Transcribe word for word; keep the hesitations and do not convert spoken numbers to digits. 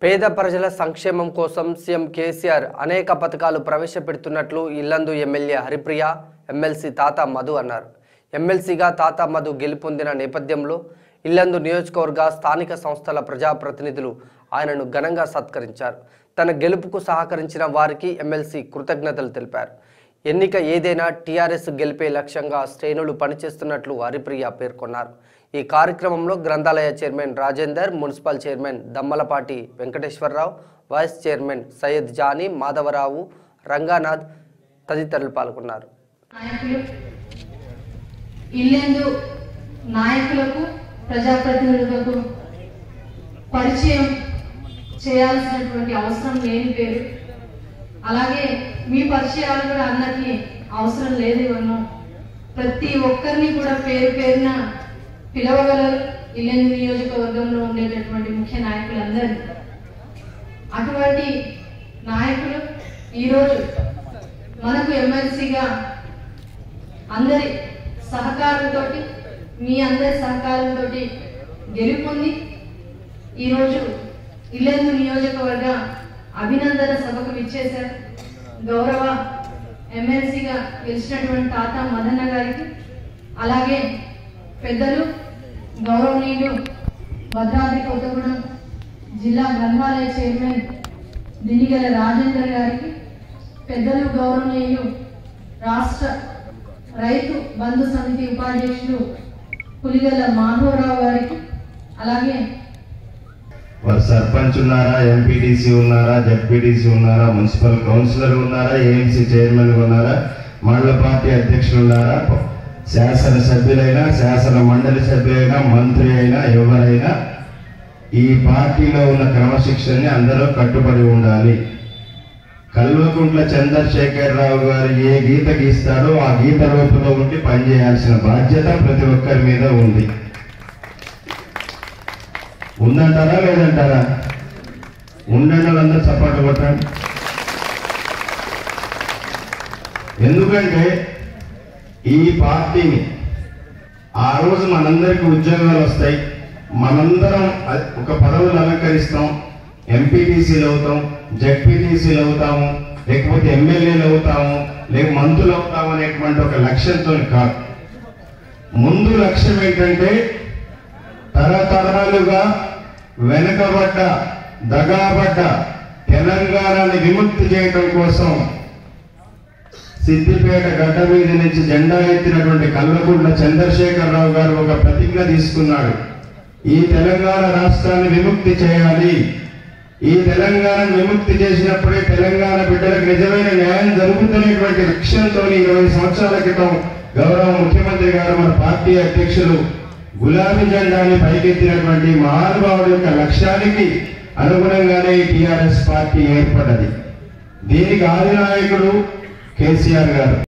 పేద ప్రజల సంక్షేమం కోసం సీఎం కేసీఆర్ అనేక పథకాలు ప్రవేశపెడుతున్నట్లు ఇల్లందు ఎమ్మెల్యే హరిప్రియ ఎమ్మెల్సీ తాత మధు అన్నారు. ఎమ్మెల్సీగా తాత మధు గెలుపొందిన నేపథ్యంలో ఇల్లందు నియోజకవర్గ స్థానిక సంస్థల ప్రజాప్రతినిధులు ఆయనను ఘనంగా సత్కరించారు. తన గెలుపుకు సహకరించిన వారికి ఎమ్మెల్సీ కృతజ్ఞతలు తెలిపారు. ఎన్నిక ఏదైనా టీఆర్ఎస్ గెలిపే లక్ష్యంగా శ్రేణులు పనిచేస్తున్నట్లు హరిప్రియ పేర్కొన్నారు. ఈ కార్యక్రమంలో గ్రంథాలయ chairman Rajender, municipal chairman Dammalapati Venkateswararao, vice chairman Syed Jani, Madhavarao, Ranganath తదితరులు పాల్గొన్నారు. ఇల్లందు నాయకులకు ప్రజాప్రతినిధులకు పరిచయం చేయాల్సినటువంటి అవసరం లేని పేరు. అలాగే మీ పరిచయాలు కూడా అన్నకి అవసరం లేదు. అన్నో ప్రతి ఒక్కరిని కూడా పేరు పేరున పిలవగలరు ఇల్లందు నియోజకవర్గంలో ఉండేటటువంటి ముఖ్య నాయకులందరూ. అటువంటి నాయకులు ఈరోజు మనకు ఎమ్మెల్సీగా అందరి సహకారంతో, మీ అందరి సహకారంతో గెలుపొంది ఈరోజు ఇల్లందు నియోజకవర్గ అభినందన సభకు విచ్చేశారు. గౌరవ ఎమ్మెల్సీగా గెలిచినటువంటి తాత మదన్న గారికి, అలాగే పెద్దలు గౌరవనీయులు భద్రాద్రి కొత్తగూడెం జిల్లా గ్రంథాలయ చైర్మన్ దినిగల రాజేందర్ గారికి, పెద్దలు గౌరవనీయులు రాష్ట్ర రైతు బంధు సమితి ఉపాధ్యక్షులు పులిగల మాధవరావు గారికి, అలాగే వారు సర్పంచ్ ఉన్నారా, ఎంపీటీసీ ఉన్నారా, జెడ్పీటీసీ ఉన్నారా, మున్సిపల్ కౌన్సిలర్ ఉన్నారా, ఏఎంసీ చైర్మన్ ఉన్నారా, మండల పార్టీ అధ్యక్షులు ఉన్నారా, శాసన సభ్యులైనా, శాసన మండలి సభ్యులైనా, మంత్రి అయినా, ఎవరైనా ఈ పార్టీలో ఉన్న క్రమశిక్షణని అందరూ కట్టుబడి ఉండాలి. కల్వకుంట్ల చంద్రశేఖరరావు గారు ఏ గీత గీస్తాడో ఆ గీత రూపంలో ఉండి పనిచేయాల్సిన బాధ్యత ప్రతి ఒక్కరి మీద ఉంది. ఉందంటారా లేదంటారా? ఉండండి, వాళ్ళందరూ చప్పట్లు కొట్టండి. ఎందుకంటే ఈ పార్టీని ఆ రోజు మనందరికీ ఉద్యోగాలు వస్తాయి, మనందరం ఒక పదవులు అలంకరిస్తాం, ఎంపీటీసీలు అవుతాం, జెడ్పీటీసీలు అవుతాము, లేకపోతే ఎమ్మెల్యేలు అవుతాము, లేక మంత్రులు అవుతాము అనేటువంటి ఒక లక్ష్యంతో కాదు. ముందు లక్ష్యం ఏంటంటే తరతరాలుగా వెనుకబడ్డ, దగాబడ్డ తెలంగాణని విముక్తి చేయడం కోసం సిద్దిపేట గడ్డ మీద నుంచి జెండా ఎత్తినటువంటి కల్వకుంట్ల చంద్రశేఖరరావు గారు ఒక ప్రతిజ్ఞ తీసుకున్నాడు. ఈ తెలంగాణ రాష్ట్రాన్ని విముక్తి చేయాలి. ఈ తెలంగాణను విముక్తి చేసినప్పుడే తెలంగాణ బిడ్డలకు నిజమైన న్యాయం జరుగుతున్నటువంటి లక్ష్యంతో ఇరవై సంవత్సరాల క్రితం గౌరవ ముఖ్యమంత్రి గారు, మన పార్టీ అధ్యక్షులు గులాబీ జెండాని పైకెత్తినటువంటి మహానుభావుడి యొక్క లక్ష్యానికి అనుగుణంగానే ఈ టీఆర్ఎస్ పార్టీ ఏర్పడ్డది. దీనికి ఆది నాయకుడు కేసీఆర్ గారు.